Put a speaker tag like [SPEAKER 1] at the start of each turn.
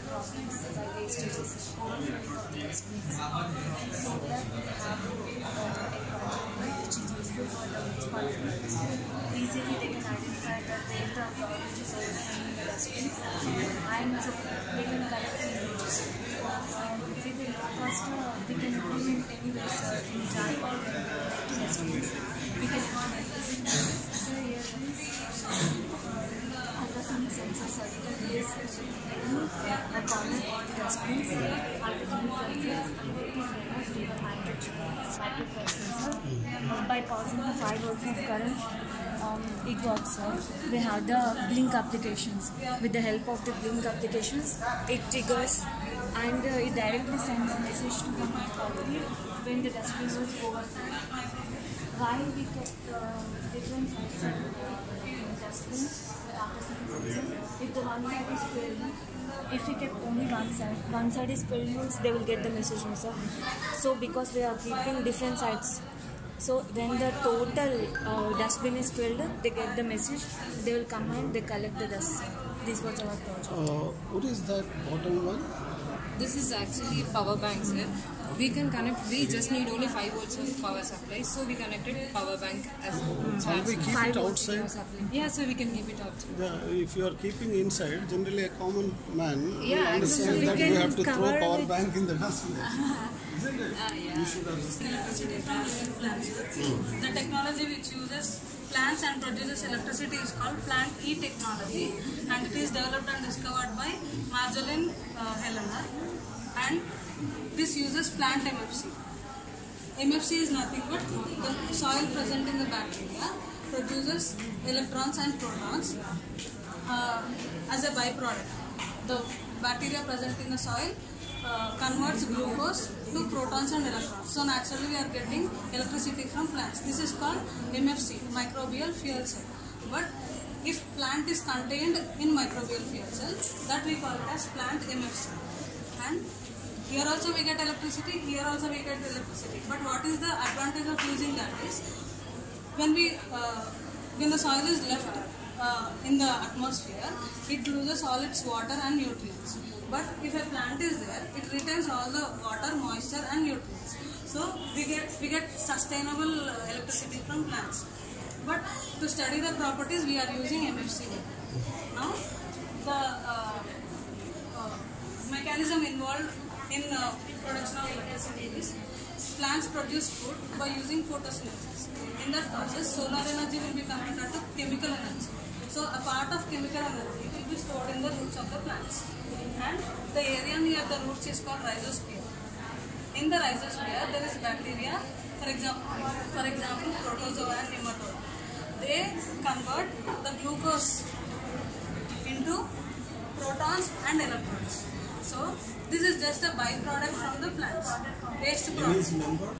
[SPEAKER 1] problems by wastages, overflowing of the dustbins. So that we have a which is useful for the municipalities. Easily they can identify that where the garbage is overflowing in the dustbins, and so they can collect easily. With the low cost, we can implement anywhere, in dry or dustbins. We can ultrasonic sensors we can place a corner of the dustbins. Ultrasonic sensors stable microphone sensor. By passing the 5 volts of current, it works. We have the blink applications. With the help of the blink applications, it triggers and it directly sends a message to the municipality when the dustbin is overflowing. While we kept different sides of the dustbin, if the one side is filled, if we kept only one side is filled, means they will get the message also. So because we are keeping different sides, so when the total dustbin is filled, they get the message, they will come and they collect the dust. This was our project.
[SPEAKER 2] What is that bottom one?
[SPEAKER 3] This is actually power bank, sir. We can connect, we just need only 5 volts of power supply, so we connected power bank as well.
[SPEAKER 2] Can we keep it outside?
[SPEAKER 3] Yeah, so we can keep it outside.
[SPEAKER 2] Yeah, if you are keeping inside, generally a common man will
[SPEAKER 3] understand
[SPEAKER 2] that
[SPEAKER 3] we
[SPEAKER 2] you have to throw power
[SPEAKER 3] with
[SPEAKER 2] bank in the dustbin. Isn't it?
[SPEAKER 3] Yeah.
[SPEAKER 2] You should understand.
[SPEAKER 4] Electricity from living plants. The technology which uses plants and produces electricity is called plant e-technology, and it is developed and discovered by Marjolin Helena, and this uses plant MFC. MFC is nothing but the soil present in the bacteria produces electrons and protons as a byproduct. The bacteria present in the soil converts glucose to protons and electrons. So naturally we are getting electricity from plants. This is called MFC, microbial fuel cell. But if plant is contained in microbial fuel cell, that we call it as plant MFC. And here also we get electricity, here also we get electricity. But what is the advantage of using that is, when the soil is left in the atmosphere, it loses all its water and nutrients. But if a plant is there, it retains all the water, moisture and nutrients. So we get sustainable electricity from plants. But to study the properties, we are using MFC. Now, the mechanism involved in production of electricity is plants produce food by using photosynthesis. In that process, solar energy will be converted to chemical energy. So a part of chemical energy will be stored in the roots of the plants. And the area near the roots is called rhizosphere. In the rhizosphere, there is bacteria, for example protozoa and nematode. They convert the glucose into protons and electrons. So this is just a byproduct from the plants, waste product.